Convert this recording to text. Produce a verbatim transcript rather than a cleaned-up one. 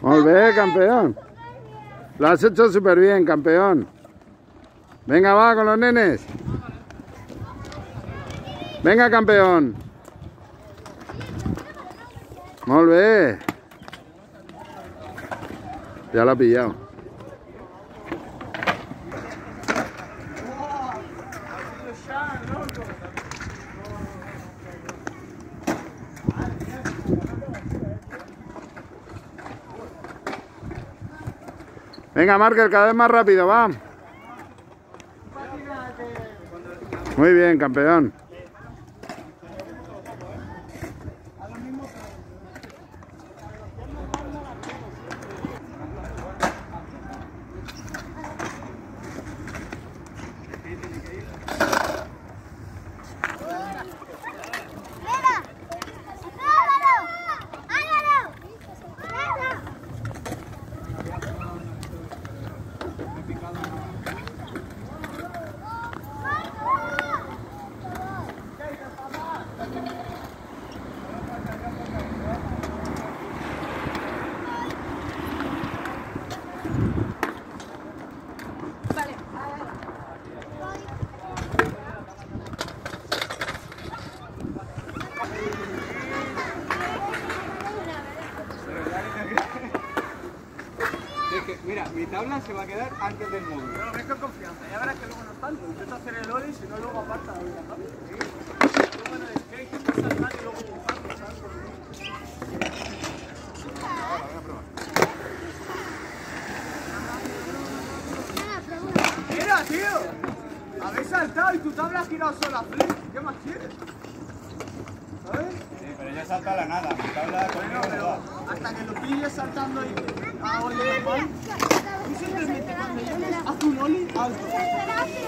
Muy bien, campeón. Lo has hecho súper bien, campeón. Venga, va con los nenes. Venga, campeón. Muy bien. Ya lo ha pillado. Venga, Markel, cada vez más rápido, va. Muy bien, campeón. Mira, mi tabla se va a quedar antes del móvil. Pero ves con confianza, ya verás que luego no tanto. Intenta hacer el ollie, si no luego aparta la vida, ¿sabes? Sí. Luego en el skate, intenta saltar y luego empujarlo, ¿sabes? Mira, tío. Habéis saltado y tu tabla ha girado sola, flip. ¿Qué más quieres? ¿Sabes? Sí, pero yo salto a la nada. Mi tabla Bueno, pero hasta que lo pilles saltando y a ollie normal. Tú simplemente cuando llegues haz un ollie alto.